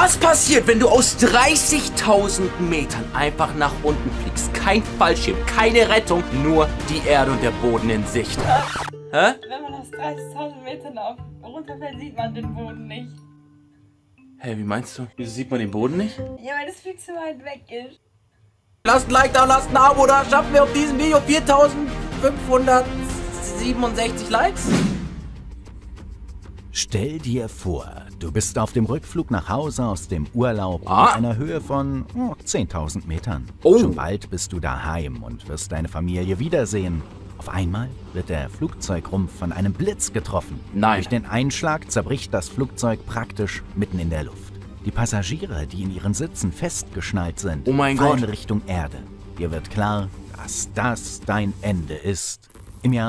Was passiert, wenn du aus 30.000 Metern einfach nach unten fliegst? Kein Fallschirm, keine Rettung, nur die Erde und der Boden in Sicht. Hä? Wenn man aus 30.000 Metern runterfällt, sieht man den Boden nicht. Hä, wie meinst du? Wieso sieht man den Boden nicht? Ja, weil das viel zu weit weg ist. Lasst ein Like da, lasst ein Abo da. Schaffen wir auf diesem Video 4.567 Likes? Stell dir vor, du bist auf dem Rückflug nach Hause aus dem Urlaub in einer Höhe von 10.000 Metern. Schon bald bist du daheim und wirst deine Familie wiedersehen. Auf einmal wird der Flugzeugrumpf von einem Blitz getroffen. Nein. Durch den Einschlag zerbricht das Flugzeug praktisch mitten in der Luft. Die Passagiere, die in ihren Sitzen festgeschnallt sind, fallen Richtung Erde. Dir wird klar, dass das dein Ende ist. Im Jahr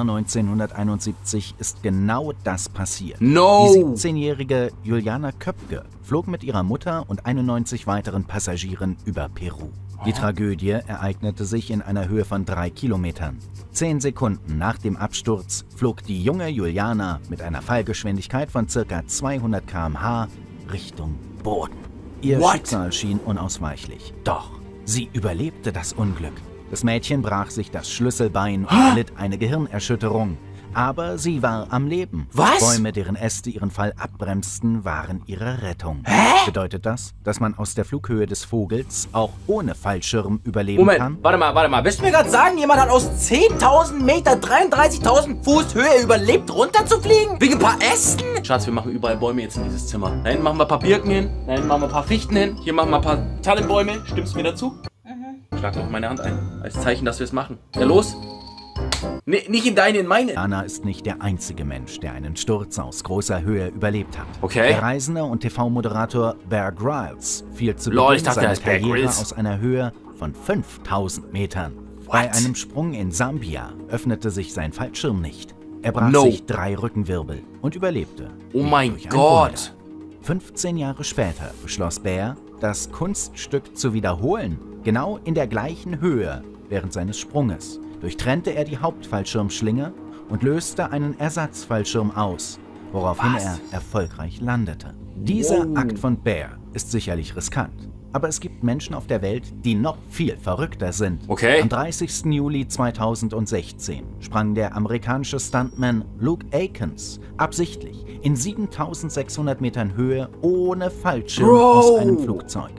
1971 ist genau das passiert. Die 17-jährige Juliana Köpke flog mit ihrer Mutter und 91 weiteren Passagieren über Peru. Die Tragödie ereignete sich in einer Höhe von 3 Kilometern. 10 Sekunden nach dem Absturz flog die junge Juliana mit einer Fallgeschwindigkeit von ca. 200 km/h Richtung Boden. Ihr Schicksal schien unausweichlich. Doch sie überlebte das Unglück. Das Mädchen brach sich das Schlüsselbein und litt eine Gehirnerschütterung. Aber sie war am Leben. Was? Bäume, deren Äste ihren Fall abbremsten, waren ihre Rettung. Bedeutet das, dass man aus der Flughöhe des Vogels auch ohne Fallschirm überleben kann? Warte mal. Willst du mir gerade sagen, jemand hat aus 10.000 Meter, 33.000 Fuß Höhe überlebt, runterzufliegen? Wegen ein paar Ästen? Schatz, wir machen überall Bäume jetzt in dieses Zimmer. Da hinten machen wir ein paar Birken hin, da hinten machen wir ein paar Fichten hin, hier machen wir ein paar Tannenbäume. Stimmst du mir dazu? Schlag noch meine Hand ein, als Zeichen, dass wir es machen. Ja, los? Nee, nicht in deine, in meine. Anna ist nicht der einzige Mensch, der einen Sturz aus großer Höhe überlebt hat. Okay. Der Reisende und TV-Moderator Bear Grylls fiel zu Beginn seiner Karriere aus einer Höhe von 5.000 Metern. Bei einem Sprung in Sambia öffnete sich sein Fallschirm nicht. Er brach sich 3 Rückenwirbel und überlebte. Oh mein Gott. 15 Jahre später beschloss Bear, das Kunststück zu wiederholen. Genau in der gleichen Höhe während seines Sprunges durchtrennte er die Hauptfallschirmschlinge und löste einen Ersatzfallschirm aus, woraufhin er erfolgreich landete. Dieser Akt von Bear ist sicherlich riskant, aber es gibt Menschen auf der Welt, die noch viel verrückter sind. Am 30. Juli 2016 sprang der amerikanische Stuntman Luke Akins absichtlich in 7.600 Metern Höhe ohne Fallschirm aus einem Flugzeug.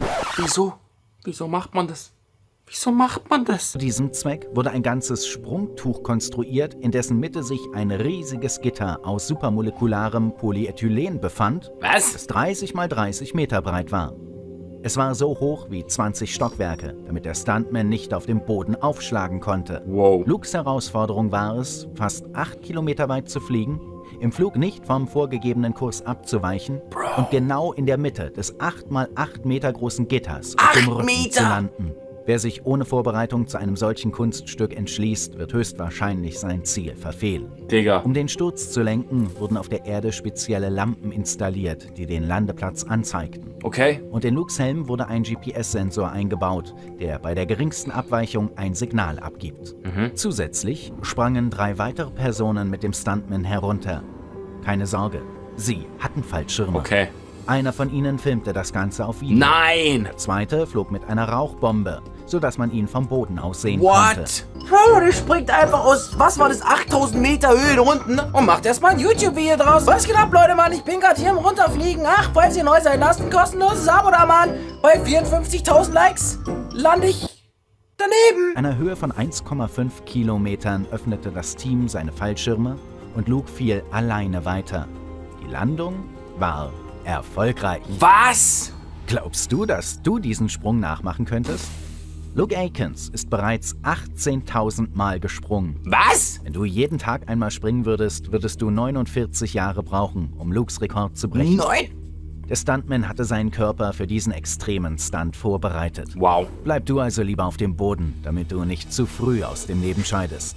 Wieso macht man das? Wieso macht man das? Zu diesem Zweck wurde ein ganzes Sprungtuch konstruiert, in dessen Mitte sich ein riesiges Gitter aus supermolekularem Polyethylen befand, das 30 mal 30 Meter breit war. Es war so hoch wie 20 Stockwerke, damit der Stuntman nicht auf dem Boden aufschlagen konnte. Lukes Herausforderung war es, fast 8 Kilometer weit zu fliegen, im Flug nicht vom vorgegebenen Kurs abzuweichen und genau in der Mitte des 8 mal 8 Meter großen Gitters auf dem Rücken zu landen. Wer sich ohne Vorbereitung zu einem solchen Kunststück entschließt, wird höchstwahrscheinlich sein Ziel verfehlen. Um den Sturz zu lenken, wurden auf der Erde spezielle Lampen installiert, die den Landeplatz anzeigten. Und in Lukes Helm wurde ein GPS-Sensor eingebaut, der bei der geringsten Abweichung ein Signal abgibt. Zusätzlich sprangen 3 weitere Personen mit dem Stuntman herunter. Keine Sorge, sie hatten Fallschirme. Einer von ihnen filmte das Ganze auf Video. Der zweite flog mit einer Rauchbombe, sodass man ihn vom Boden aus sehen konnte. Bro, der springt einfach aus, was war das, 8.000 Meter Höhe unten und macht erstmal ein YouTube-Video draus. Was geht ab, Leute, Mann? Ich bin gerade hier im Runterfliegen. Ach, falls ihr neu seid, lasst ein kostenloses Abo da, Mann. Bei 54.000 Likes lande ich daneben. Einer Höhe von 1,5 Kilometern öffnete das Team seine Fallschirme und Luke fiel alleine weiter. Die Landung war erfolgreich. Was? Glaubst du, dass du diesen Sprung nachmachen könntest? Luke Akins ist bereits 18.000 Mal gesprungen. Was? Wenn du jeden Tag einmal springen würdest, würdest du 49 Jahre brauchen, um Lukes Rekord zu brechen. Der Stuntman hatte seinen Körper für diesen extremen Stunt vorbereitet. Bleib du also lieber auf dem Boden, damit du nicht zu früh aus dem Leben scheidest.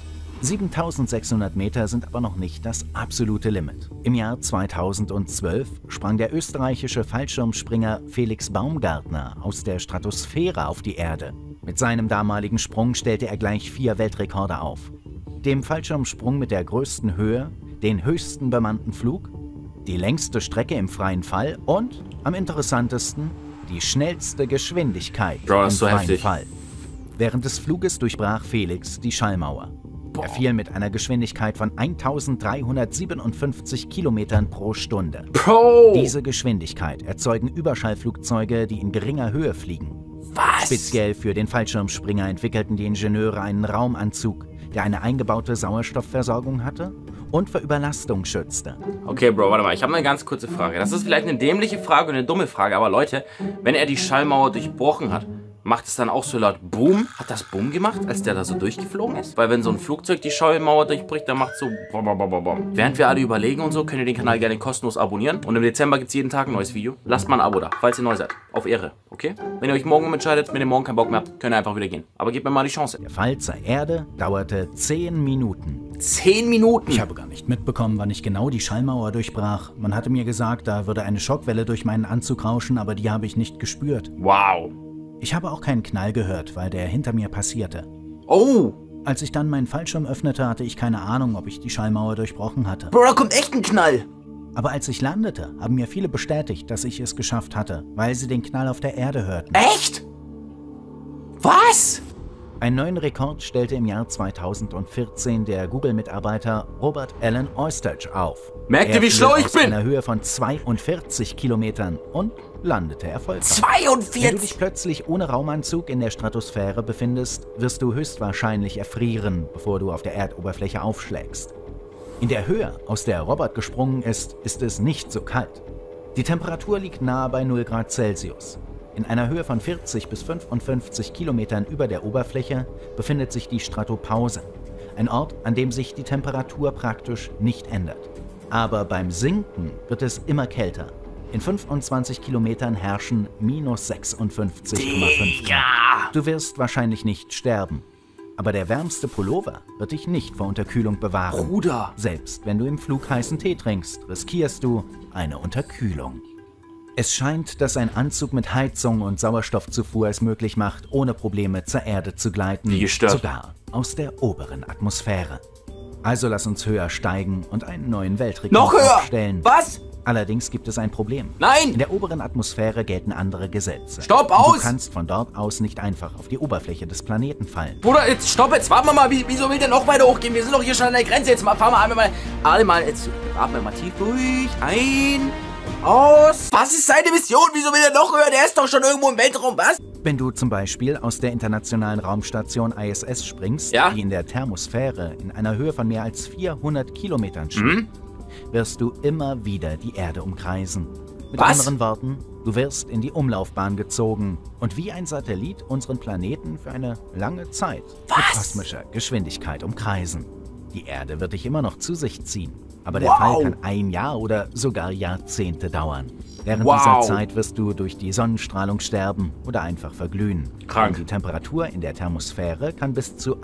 7.600 Meter sind aber noch nicht das absolute Limit. Im Jahr 2012 sprang der österreichische Fallschirmspringer Felix Baumgartner aus der Stratosphäre auf die Erde. Mit seinem damaligen Sprung stellte er gleich 4 Weltrekorde auf. Dem Fallschirmsprung mit der größten Höhe, den höchsten bemannten Flug, die längste Strecke im freien Fall und, am interessantesten, die schnellste Geschwindigkeit im freien Fall. Während des Fluges durchbrach Felix die Schallmauer. Er fiel mit einer Geschwindigkeit von 1357 Kilometern pro Stunde. Diese Geschwindigkeit erzeugen Überschallflugzeuge, die in geringer Höhe fliegen. Was? Speziell für den Fallschirmspringer entwickelten die Ingenieure einen Raumanzug, der eine eingebaute Sauerstoffversorgung hatte und vor Überlastung schützte. Okay, Bro, warte mal, ich habe eine ganz kurze Frage. Das ist vielleicht eine dämliche Frage und eine dumme Frage, aber Leute, wenn er die Schallmauer durchbrochen hat, macht es dann auch so laut Boom? Hat das Boom gemacht, als der da so durchgeflogen ist? Weil wenn so ein Flugzeug die Schallmauer durchbricht, dann macht es so bom, bom, bom, bom. Während wir alle überlegen und so, könnt ihr den Kanal gerne kostenlos abonnieren. Und im Dezember gibt es jeden Tag ein neues Video. Lasst mal ein Abo da, falls ihr neu seid. Auf Ehre, okay? Wenn ihr euch morgen umentscheidet, wenn ihr morgen keinen Bock mehr habt, könnt ihr einfach wieder gehen. Aber gebt mir mal die Chance. Der Fall zur Erde dauerte 10 Minuten. 10 Minuten? Ich habe gar nicht mitbekommen, wann ich genau die Schallmauer durchbrach. Man hatte mir gesagt, da würde eine Schockwelle durch meinen Anzug rauschen, aber die habe ich nicht gespürt. Wow. Ich habe auch keinen Knall gehört, weil der hinter mir passierte. Oh! Als ich dann meinen Fallschirm öffnete, hatte ich keine Ahnung, ob ich die Schallmauer durchbrochen hatte. Bro, da kommt echt ein Knall! Aber als ich landete, haben mir viele bestätigt, dass ich es geschafft hatte, weil sie den Knall auf der Erde hörten. Echt? Was? Einen neuen Rekord stellte im Jahr 2014 der Google-Mitarbeiter Robert Alan Oistach auf. Merkt ihr, wie schlau ich bin? Aus einer Höhe von 42 Kilometern und landete erfolgreich. 42? Wenn du dich plötzlich ohne Raumanzug in der Stratosphäre befindest, wirst du höchstwahrscheinlich erfrieren, bevor du auf der Erdoberfläche aufschlägst. In der Höhe, aus der Robert gesprungen ist, ist es nicht so kalt. Die Temperatur liegt nahe bei 0 Grad Celsius. In einer Höhe von 40 bis 55 Kilometern über der Oberfläche befindet sich die Stratopause, ein Ort, an dem sich die Temperatur praktisch nicht ändert. Aber beim Sinken wird es immer kälter. In 25 Kilometern herrschen minus 56,5 Grad. Du wirst wahrscheinlich nicht sterben. Aber der wärmste Pullover wird dich nicht vor Unterkühlung bewahren. Bruder! Selbst wenn du im Flug heißen Tee trinkst, riskierst du eine Unterkühlung. Es scheint, dass ein Anzug mit Heizung und Sauerstoffzufuhr es möglich macht, ohne Probleme zur Erde zu gleiten, wie gestört, sogar aus der oberen Atmosphäre. Also lass uns höher steigen und einen neuen Weltrekord aufstellen. Was? Allerdings gibt es ein Problem. Nein! In der oberen Atmosphäre gelten andere Gesetze. Stopp, aus! Du kannst von dort aus nicht einfach auf die Oberfläche des Planeten fallen. Bruder, jetzt stopp, jetzt warten wir mal. Wieso will der noch weiter hochgehen? Wir sind doch hier schon an der Grenze. Jetzt fahren wir alle mal, jetzt atmen wir mal tief durch. Ein, aus. Was ist seine Mission? Wieso will der noch höher? Der ist doch schon irgendwo im Weltraum, was? Wenn du zum Beispiel aus der internationalen Raumstation ISS springst, die in der Thermosphäre in einer Höhe von mehr als 400 Kilometern schwebt, wirst du immer wieder die Erde umkreisen. Mit anderen Worten, du wirst in die Umlaufbahn gezogen und wie ein Satellit unseren Planeten für eine lange Zeit mit kosmischer Geschwindigkeit umkreisen. Die Erde wird dich immer noch zu sich ziehen, aber der Fall kann ein Jahr oder sogar Jahrzehnte dauern. Während dieser Zeit wirst du durch die Sonnenstrahlung sterben oder einfach verglühen. Krank. Und die Temperatur in der Thermosphäre kann bis zu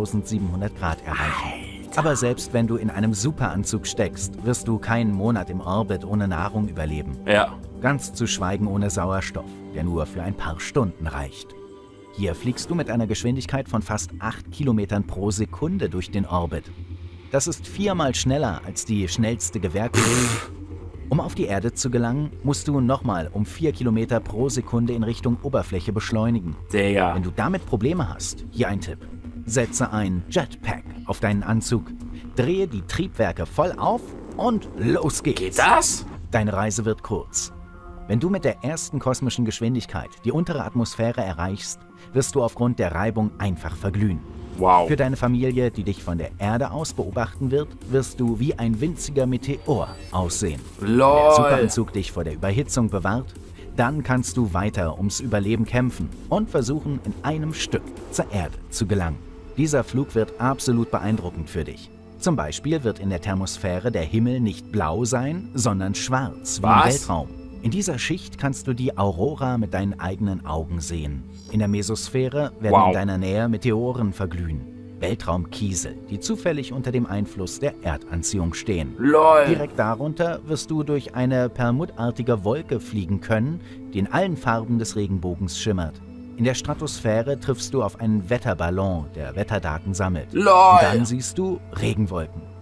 1700 Grad erreichen. Aber selbst wenn du in einem Superanzug steckst, wirst du keinen Monat im Orbit ohne Nahrung überleben. Ja. Ganz zu schweigen ohne Sauerstoff, der nur für ein paar Stunden reicht. Hier fliegst du mit einer Geschwindigkeit von fast 8 Kilometern pro Sekunde durch den Orbit. Das ist 4-mal schneller als die schnellste Gewehrkugel. Um auf die Erde zu gelangen, musst du nochmal um 4 Kilometer pro Sekunde in Richtung Oberfläche beschleunigen. Digga. Wenn du damit Probleme hast, hier ein Tipp. Setze ein Jetpack auf deinen Anzug, drehe die Triebwerke voll auf und los geht's. Geht das? Deine Reise wird kurz. Wenn du mit der ersten kosmischen Geschwindigkeit die untere Atmosphäre erreichst, wirst du aufgrund der Reibung einfach verglühen. Wow. Für deine Familie, die dich von der Erde aus beobachten wird, wirst du wie ein winziger Meteor aussehen. Lol. Wenn der Superanzug dich vor der Überhitzung bewahrt, dann kannst du weiter ums Überleben kämpfen und versuchen, in einem Stück zur Erde zu gelangen. Dieser Flug wird absolut beeindruckend für dich. Zum Beispiel wird in der Thermosphäre der Himmel nicht blau sein, sondern schwarz wie im Weltraum. In dieser Schicht kannst du die Aurora mit deinen eigenen Augen sehen. In der Mesosphäre werden in deiner Nähe Meteoren verglühen. Weltraumkiesel, die zufällig unter dem Einfluss der Erdanziehung stehen. Lol. Direkt darunter wirst du durch eine perlmuttartige Wolke fliegen können, die in allen Farben des Regenbogens schimmert. In der Stratosphäre triffst du auf einen Wetterballon, der Wetterdaten sammelt. Lol. Und dann siehst du Regenwolken.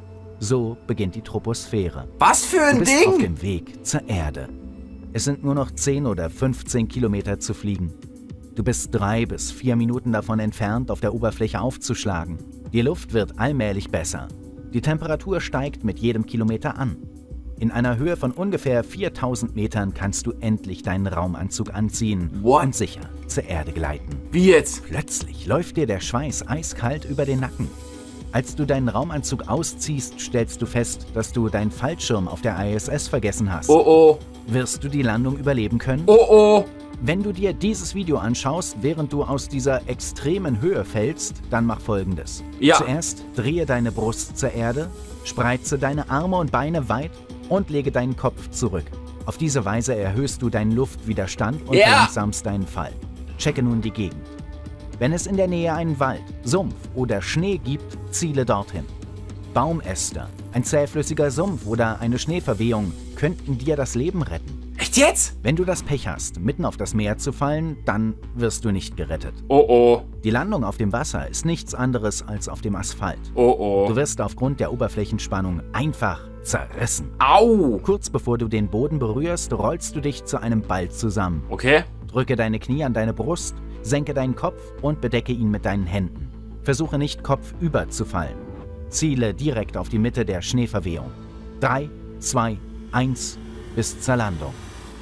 So beginnt die Troposphäre. Was für ein Du bist Ding? auf dem Weg zur Erde. Es sind nur noch 10 oder 15 Kilometer zu fliegen. Du bist 3 bis 4 Minuten davon entfernt, auf der Oberfläche aufzuschlagen. Die Luft wird allmählich besser. Die Temperatur steigt mit jedem Kilometer an. In einer Höhe von ungefähr 4000 Metern kannst du endlich deinen Raumanzug anziehen und sicher zur Erde gleiten. Wie jetzt? Plötzlich läuft dir der Schweiß eiskalt über den Nacken. Als du deinen Raumanzug ausziehst, stellst du fest, dass du deinen Fallschirm auf der ISS vergessen hast. Oh oh. Wirst du die Landung überleben können? Oh oh. Wenn du dir dieses Video anschaust, während du aus dieser extremen Höhe fällst, dann mach Folgendes. Ja. Zuerst drehe deine Brust zur Erde, spreize deine Arme und Beine weit und lege deinen Kopf zurück. Auf diese Weise erhöhst du deinen Luftwiderstand und verlangsamst deinen Fall. Checke nun die Gegend. Wenn es in der Nähe einen Wald, Sumpf oder Schnee gibt, ziele dorthin. Baumäste, ein zähflüssiger Sumpf oder eine Schneeverwehung könnten dir das Leben retten. Echt jetzt? Wenn du das Pech hast, mitten auf das Meer zu fallen, dann wirst du nicht gerettet. Oh oh. Die Landung auf dem Wasser ist nichts anderes als auf dem Asphalt. Oh oh. Du wirst aufgrund der Oberflächenspannung einfach zerrissen. Au. Kurz bevor du den Boden berührst, rollst du dich zu einem Ball zusammen. Okay. Drücke deine Knie an deine Brust, senke deinen Kopf und bedecke ihn mit deinen Händen. Versuche nicht kopfüber zu fallen. Ziele direkt auf die Mitte der Schneeverwehung. 3, 2, 1, bis zur Landung.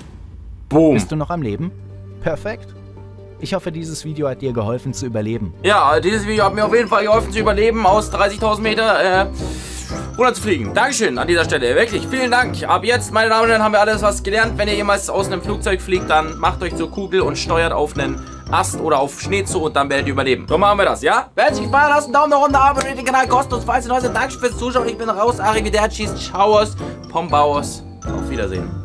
Boom. Bist du noch am Leben? Perfekt. Ich hoffe, dieses Video hat dir geholfen zu überleben. Ja, dieses Video hat mir auf jeden Fall geholfen zu überleben, aus 30.000 Meter runter zu fliegen. Dankeschön an dieser Stelle. Wirklich, vielen Dank. Ab jetzt, meine Damen und Herren, haben wir alles was gelernt. Wenn ihr jemals aus einem Flugzeug fliegt, dann macht euch zur Kugel und steuert auf einen Ast oder auf Schnee zu und dann werdet ihr überleben. So machen wir das, ja? Wenn es euch gefallen hat, lasst einen Daumen nach unten, abonniert den Kanal kostenlos, falls ihr neu seid. Dankeschön fürs Zuschauen. Ich bin raus. Arrivederci, Ciao, Pombaos. Auf Wiedersehen.